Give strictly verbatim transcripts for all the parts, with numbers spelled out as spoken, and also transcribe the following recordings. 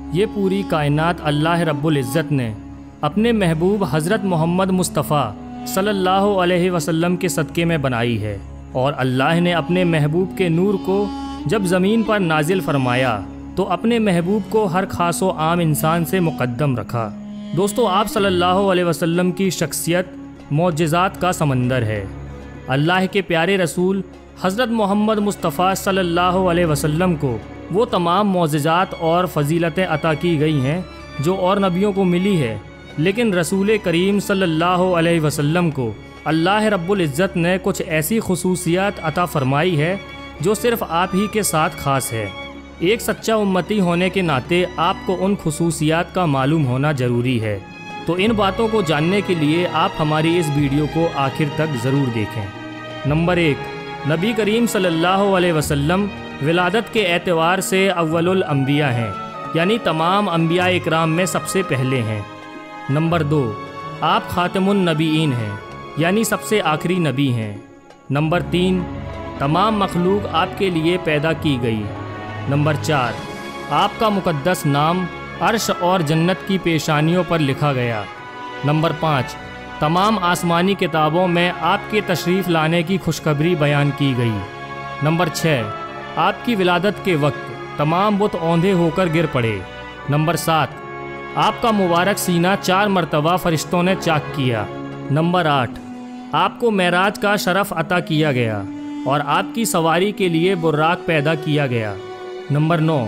یہ پوری کائنات اللہ رب العزت نے اپنے محبوب حضرت محمد مصطفیٰ صلی اللہ علیہ وسلم کے صدقے میں بنائی ہے، اور اللہ نے اپنے محبوب کے نور کو جب زمین پر نازل فرمایا تو اپنے محبوب کو ہر خاص و عام انسان سے مقدم رکھا۔ دوستو، آپ صلی اللہ علیہ وسلم کی شخصیت معجزات کا سمندر ہے۔ اللہ کے پیارے رسول حضرت محمد مصطفیٰ صلی اللہ علیہ وسلم کو وہ تمام معجزات اور فضیلتیں عطا کی گئی ہیں جو اور نبیوں کو ملی ہے، لیکن رسول کریم صلی اللہ علیہ وسلم کو اللہ رب العزت نے کچھ ایسی خصوصیات عطا فرمائی ہے جو صرف آپ ہی کے ساتھ خاص ہے۔ ایک سچا امتی ہونے کے ناطے آپ کو ان خصوصیات کا معلوم ہونا ضروری ہے، تو ان باتوں کو جاننے کے لیے آپ ہماری اس ویڈیو کو آخر تک ضرور دیکھیں۔ نمبر ایک، نبی کریم صلی اللہ علیہ وسلم ولادت کے اعتبار سے اول الانبیاء ہیں، یعنی تمام انبیاء اکرام میں سب سے پہلے ہیں۔ نمبر دو، آپ خاتم النبیین ہیں، یعنی سب سے آخری نبی ہیں۔ نمبر تین، تمام مخلوق آپ کے لیے پیدا کی گئی۔ نمبر چار، آپ کا مقدس نام عرش اور جنت کی پیشانیوں پر لکھا گیا۔ نمبر پانچ، تمام آسمانی کتابوں میں آپ کے تشریف لانے کی خوشخبری بیان کی گئی۔ نمبر چھ، آپ کی ولادت کے وقت تمام بت اوندھے ہو کر گر پڑے۔ نمبر سات، آپ کا مبارک سینہ چار مرتبہ فرشتوں نے چاک کیا۔ نمبر آٹھ، آپ کو معراج کا شرف عطا کیا گیا اور آپ کی سواری کے لیے براق پیدا کیا گیا۔ نمبر نو،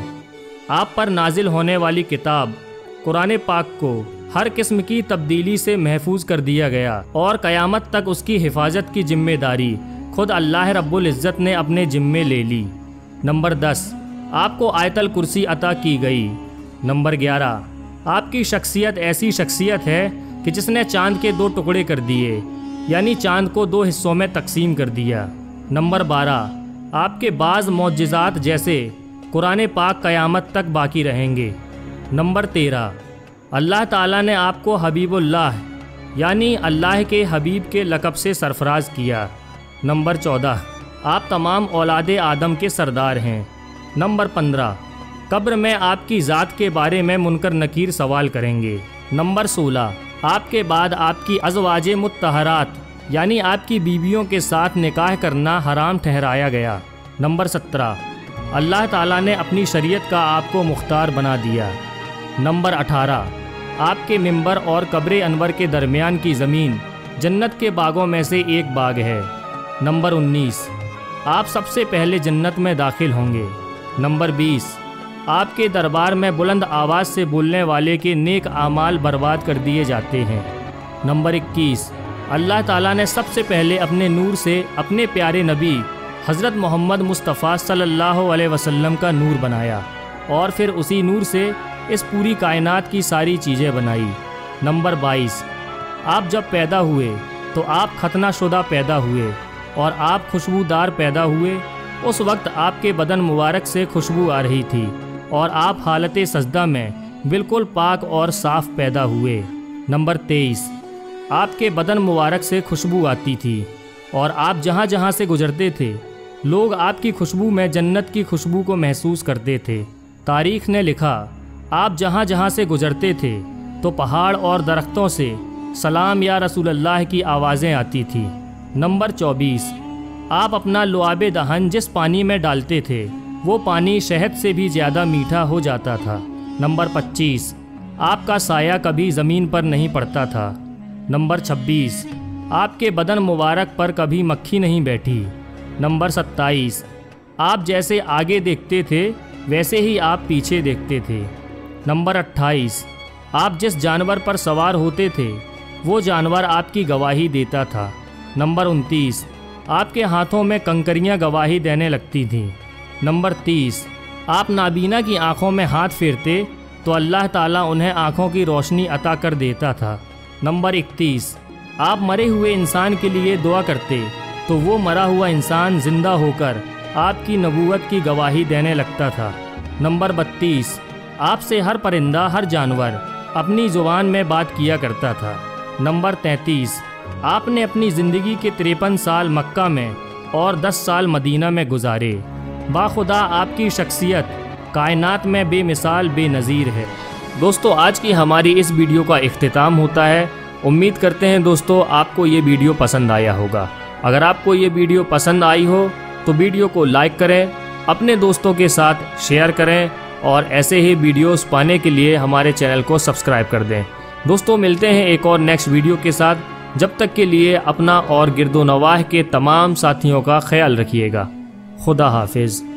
آپ پر نازل ہونے والی کتاب قرآن پاک کو ہر قسم کی تبدیلی سے محفوظ کر دیا گیا اور قیامت تک اس کی حفاظت کی ذمہ داری خود اللہ رب العزت نے اپنے ذمے لے لی۔ نمبر دس، آپ کو آیت الکرسی عطا کی گئی۔ نمبر گیارہ، آپ کی شخصیت ایسی شخصیت ہے کہ جس نے چاند کے دو ٹکڑے کر دیے، یعنی چاند کو دو حصوں میں تقسیم کر دیا۔ نمبر بارہ، آپ کے بعض معجزات جیسے قرآن پاک قیامت تک باقی رہیں گے۔ نمبر تیرہ، اللہ تعالیٰ نے آپ کو حبیب اللہ یعنی اللہ کے حبیب کے لقب سے سرفراز کیا۔ نمبر چودہ، آپ تمام اولاد آدم کے سردار ہیں۔ نمبر پندرہ، قبر میں آپ کی ذات کے بارے میں منکر نکیر سوال کریں گے۔ نمبر سولہ، آپ کے بعد آپ کی ازواج مطہرات یعنی آپ کی بیویوں کے ساتھ نکاح کرنا حرام ٹھہرایا گیا۔ نمبر سترہ، اللہ تعالیٰ نے اپنی شریعت کا آپ کو مختار بنا دیا۔ نمبر اٹھارہ، آپ کے منبر اور قبر انور کے درمیان کی زمین جنت کے باغوں میں سے ایک باغ ہے۔ نمبر انیس، آپ سب سے پہلے جنت میں داخل ہوں گے۔ نمبر بیس، آپ کے دربار میں بلند آواز سے بولنے والے کے نیک اعمال برباد کر دیے جاتے ہیں۔ نمبر اکیس، اللہ تعالیٰ نے سب سے پہلے اپنے نور سے اپنے پیارے نبی حضرت محمد مصطفیٰ صلی اللہ علیہ وسلم کا نور بنایا اور پھر اسی نور سے اس پوری کائنات کی ساری چیزیں بنائی۔ نمبر بائیس، آپ جب پیدا ہوئے تو آپ ختنہ شدہ پیدا ہوئے اور آپ خوشبودار پیدا ہوئے۔ اس وقت آپ کے بدن مبارک سے خوشبو آ رہی تھی اور آپ حالت سجدہ میں بالکل پاک اور صاف پیدا ہوئے۔ نمبر تیئیس، آپ کے بدن مبارک سے خوشبو آتی تھی اور آپ جہاں جہاں سے گزرتے تھے لوگ آپ کی خوشبو میں جنت کی خوشبو کو محسوس کرتے تھے۔ تاریخ نے لکھا، آپ جہاں جہاں سے گزرتے تھے تو پہاڑ اور درختوں سے سلام یا رسول اللہ کی آوازیں آتی تھیں۔ نمبر چوبیس، آپ اپنا لعاب دہن جس پانی میں ڈالتے تھے وہ پانی شہد سے بھی زیادہ میٹھا ہو جاتا تھا۔ نمبر پچیس، آپ کا سایہ کبھی زمین پر نہیں پڑتا تھا۔ نمبر چھبیس، آپ کے بدن مبارک پر کبھی مکھی نہیں بیٹھی۔ نمبر ستائیس، آپ جیسے آگے دیکھتے تھے ویسے ہی آپ پیچھے دیکھتے تھے۔ نمبر اٹھائیس، آپ جس جانور پر سوار ہوتے تھے وہ جانور آپ کی گواہی دیتا تھا۔ نمبر انتیس، آپ کے ہاتھوں میں کنکریاں گواہی دینے لگتی تھیں۔ نمبر تیس، آپ نابینا کی آنکھوں میں ہاتھ پھیرتے تو اللہ تعالیٰ انہیں آنکھوں کی روشنی عطا کر دیتا تھا۔ نمبر اکتیس، آپ مرے ہوئے انسان کے لیے دعا کرتے تو وہ مرا ہوا انسان زندہ ہو کر آپ کی نبوت کی گواہی دینے لگتا تھا۔ نمبر بتیس، آپ سے ہر پرندہ ہر جانور اپنی زبان میں بات کیا کرتا تھا۔ نمبر تینتیس، آپ نے اپنی زندگی کے تریپن سال مکہ میں اور دس سال مدینہ میں گزارے۔ باخدا آپ کی شخصیت کائنات میں بے مثال بے نظیر ہے۔ دوستو آج کی ہماری اس ویڈیو کا اختتام ہوتا ہے۔ امید کرتے ہیں دوستو آپ کو یہ ویڈیو پسند آیا ہوگا۔ اگر آپ کو یہ ویڈیو پسند آئی ہو تو ویڈیو کو لائک کریں، اپنے دوستوں کے ساتھ شیئر کریں اور ایسے ہی ویڈیوز پانے کے لیے ہمارے چینل کو سبسکرائب کر دیں۔ دوستو ملتے ہیں ایک اور نیکسٹ ویڈیو کے ساتھ، جب تک کے لیے اپنا اور گرد و نواح کے تمام ساتھیوں کا خیال رکھیے گا۔ خدا حافظ۔